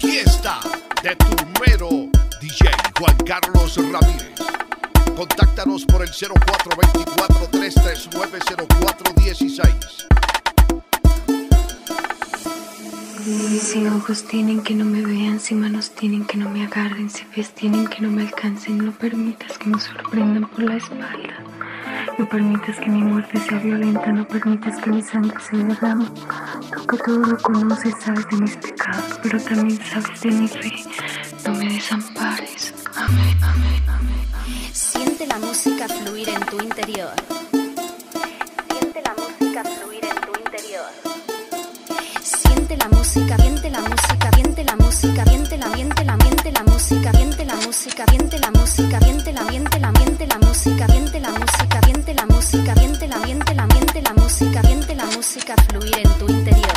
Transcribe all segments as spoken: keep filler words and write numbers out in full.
fiesta de tu mero D J Juan Carlos Ramírez. Contáctanos por el cero cuatro dos cuatro, tres tres nueve, cero cuatro uno seis. Si ojos tienen que no me vean, si manos tienen que no me agarren, si pies tienen que no me alcancen, no permitas que me sorprendan por la espalda. No permitas que mi muerte sea violenta, no permitas que mi sangre se derrame. Tú que todo lo conoces, sabes de mis pecados, pero también sabes de mi fe. No me desampares. Amén, amén, amén, amén. Siente la música fluir en tu interior. Siente la música fluir en tu interior. Siente la música, siente la música, siente la música, siente la, siente la, siente la música, siente la música, siente la música, siente la, siente la, siente la música, siente la música, siente la música, siente la, siente la, siente la música, siente la música fluir en tu interior.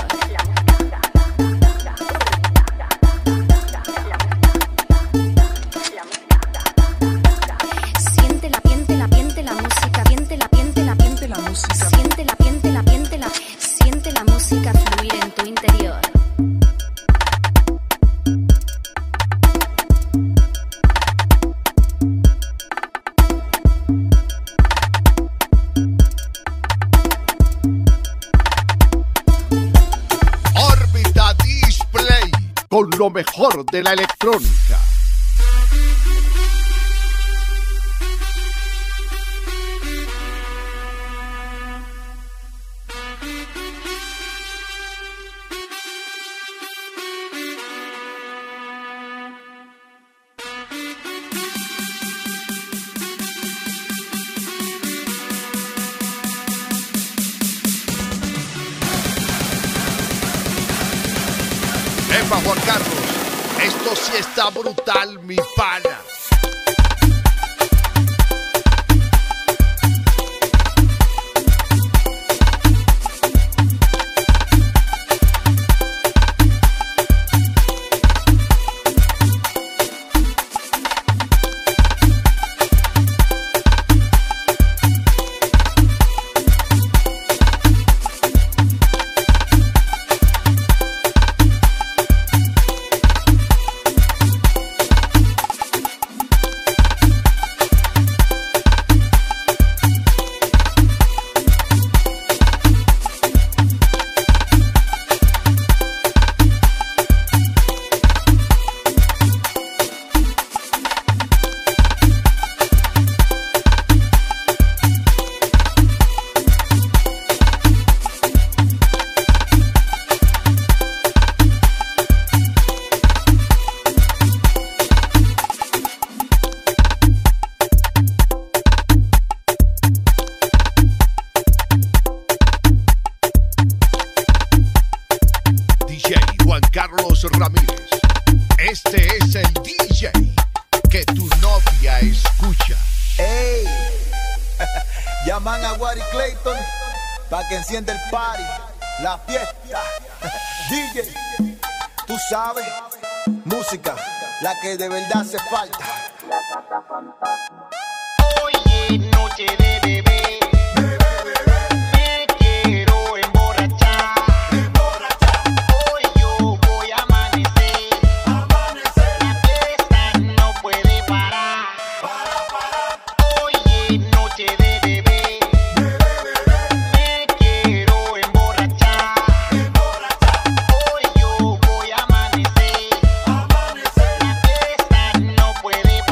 Siente la, siente la, siente la música, siente la, siente la, siente la música, siente la, siente la, siente la, siente la música fluir en tu interior. Con lo mejor de la electrónica. Epa, Juan Carlos, esto sí está brutal, mi pana. Carlos Ramírez, este es el D J que tu novia escucha. Ey, llaman a Wari Clayton pa' que encienda el party, la fiesta. D J, tú sabes, música, la que de verdad hace falta. Oye, noche de bebé. Puede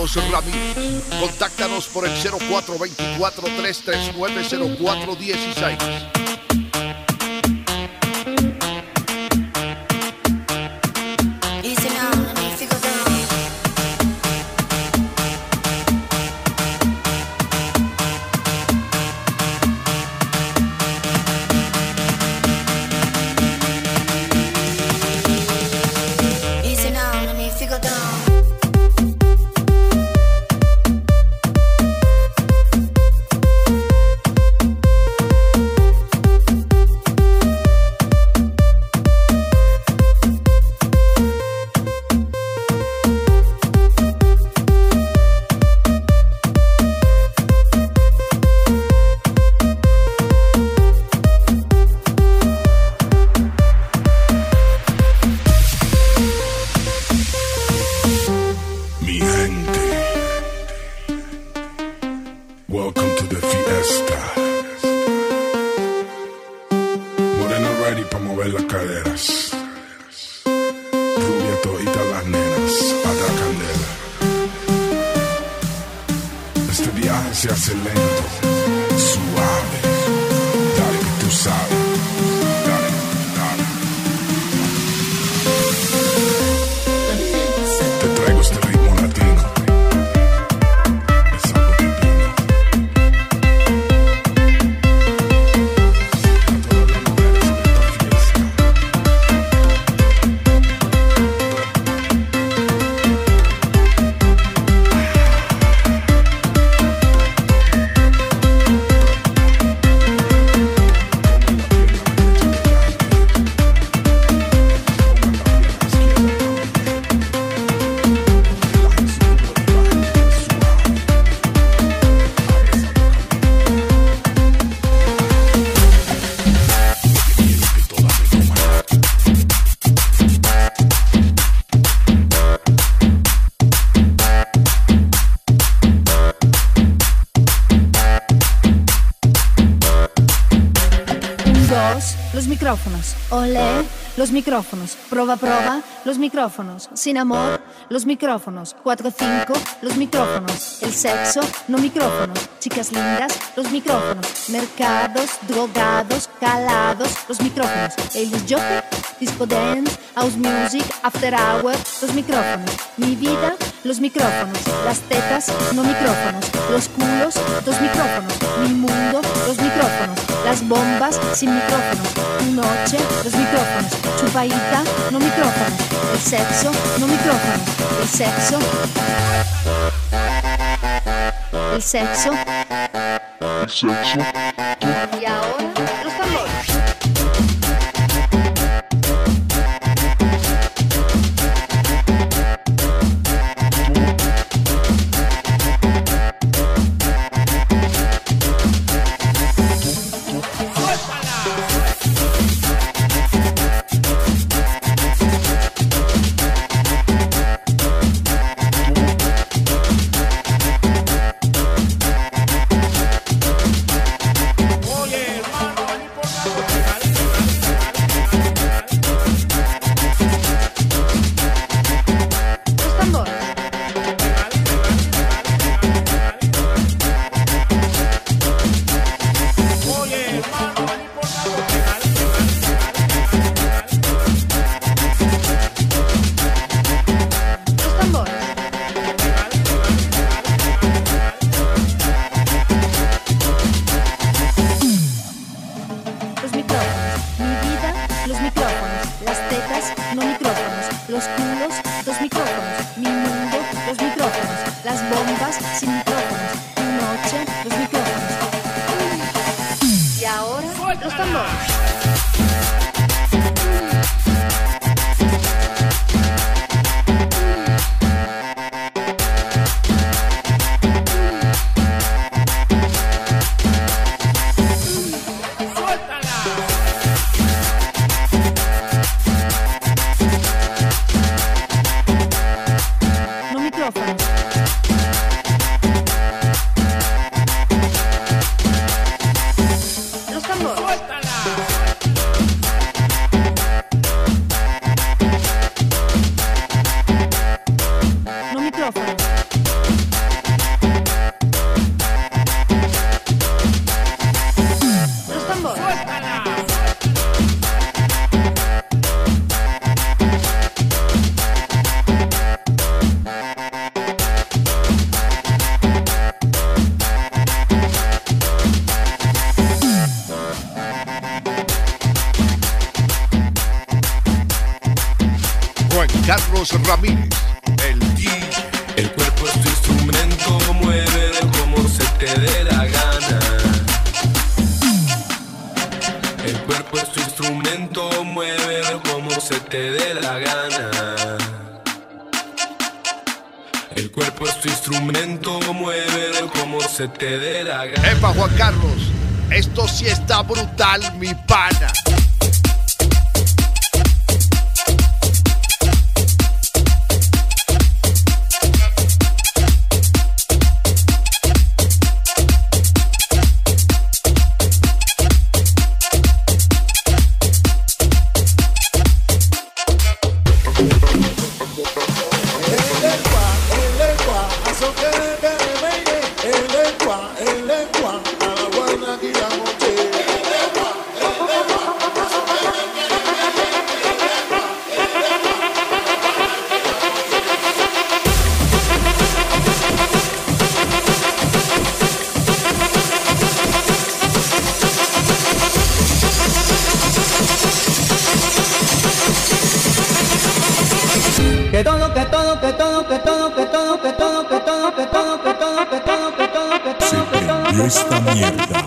Carlos Ramírez. Contáctanos por el cero cuatro dos cuatro, tres tres nueve, cero cuatro uno seis. Welcome to the fiesta. Morena ready pa' mover las caderas. Rubia todita las nenas, a la candela. Este viaje se hace lento, suave. Dale que tú sabes. Dale, dale. Te traigo este ritmo latino. Los micrófonos, olé, los micrófonos, proba, proba, los micrófonos, sin amor, los micrófonos, cuatro, cinco, los micrófonos, el sexo, no micrófonos, chicas lindas, los micrófonos, mercados, drogados, calados, los micrófonos, el jockey, disco dance, house music, after hour, los micrófonos, mi vida, los micrófonos, las tetas, no micrófonos, los culos, dos micrófonos, mi mundo, los micrófonos, las bombas, sin micrófonos, tu noche, los micrófonos, chupaita, no micrófonos, el sexo, no micrófonos, el sexo, el sexo, el sexo, y ahora los tambores. Los culos, dos micrófonos, mi mundo, dos micrófonos, las bombas, sin micrófonos, tu noche, los micrófonos. Y ahora, los tambores. Los tambores. ¡Suéltala! Carlos Ramírez, el D J. El cuerpo es tu instrumento, mueve como se te dé la gana. El cuerpo es tu instrumento, mueve como se te dé la gana. El cuerpo es tu instrumento, mueve como se te dé la gana. Epa, Juan Carlos, esto sí está brutal, mi pana. Que todo, que todo, que todo, que todo, que todo, que todo, que todo, que todo, que todo, que todo, que todo, que todo. Se prendió esta mierda.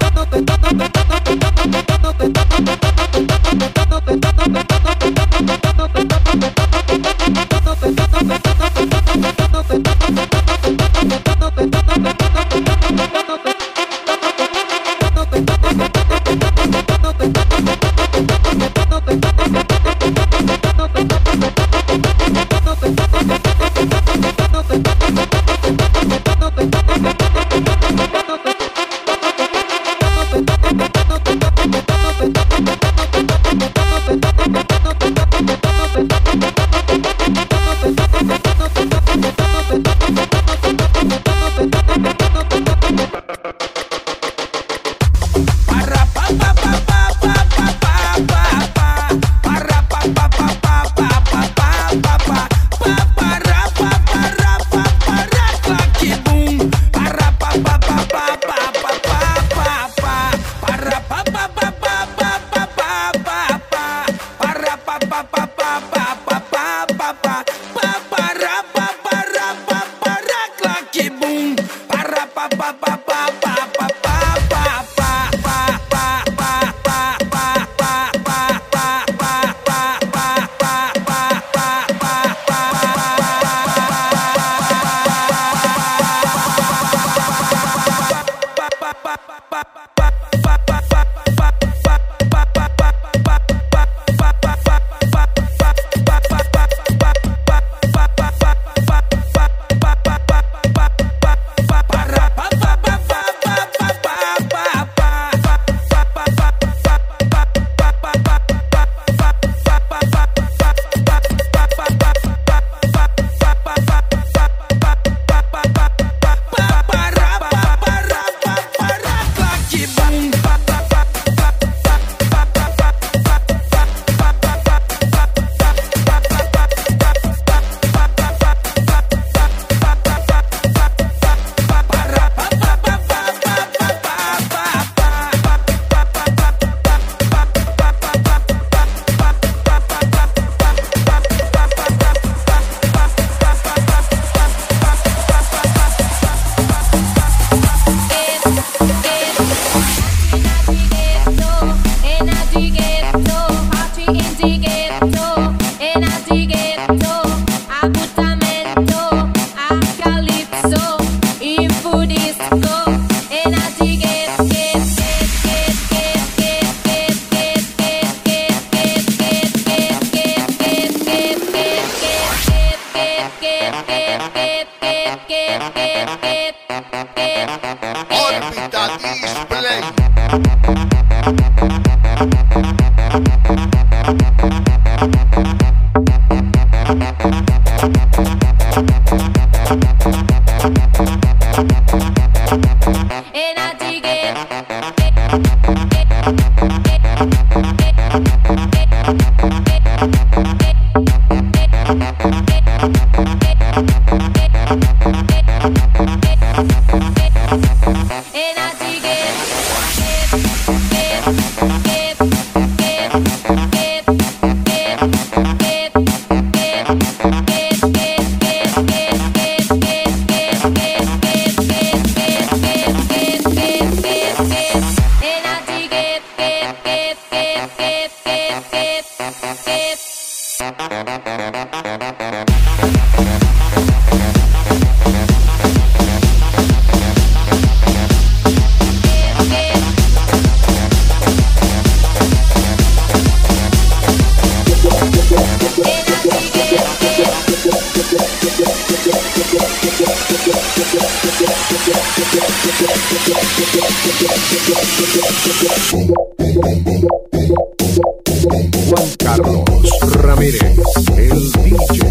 Órbita Display. Get Juan Carlos Ramírez, el D J.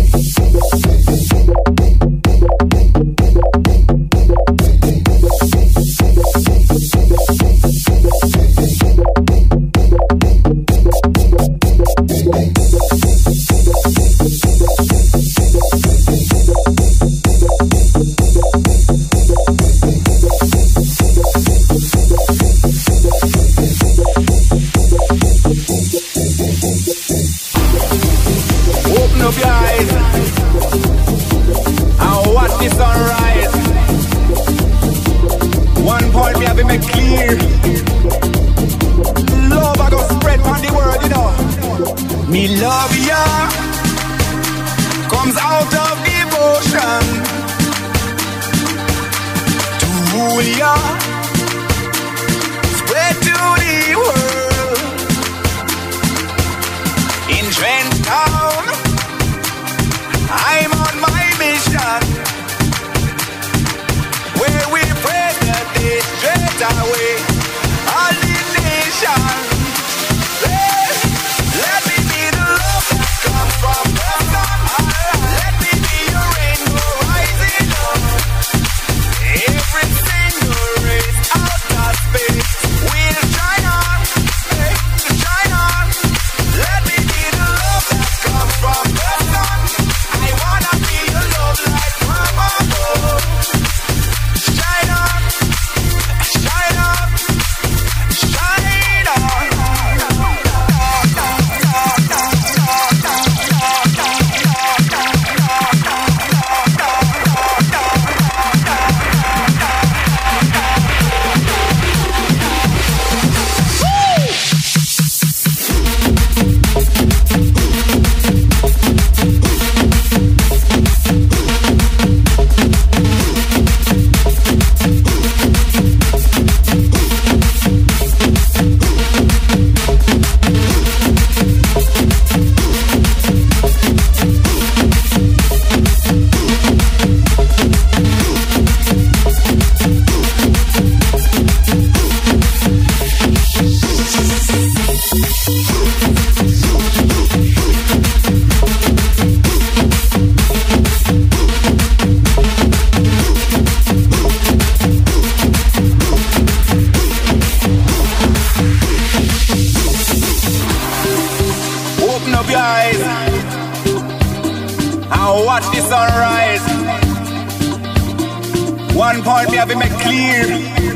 One point me have to make clear.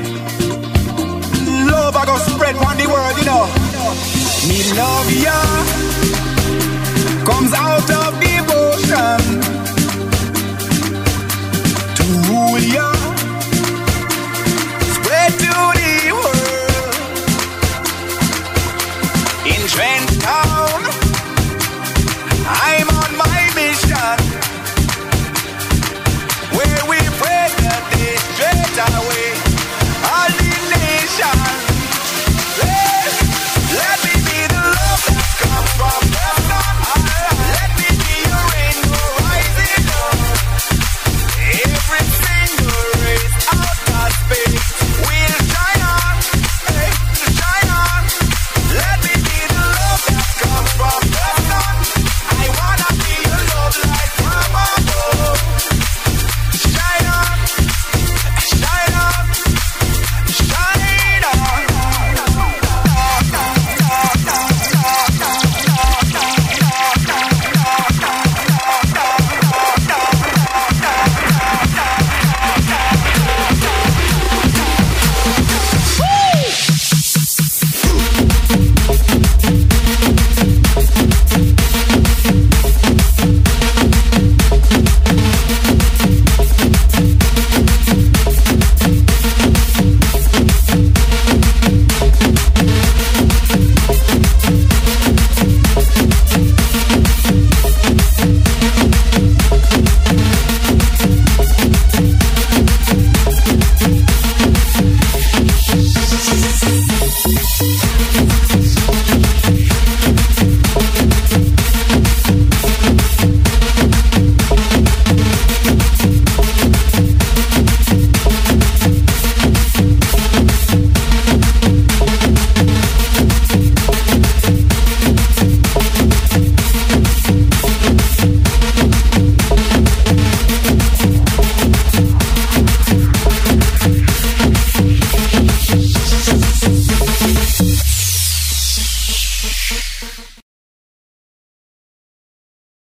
Love I go spread on the world, you know. Me love ya comes out of devotion to rule ya.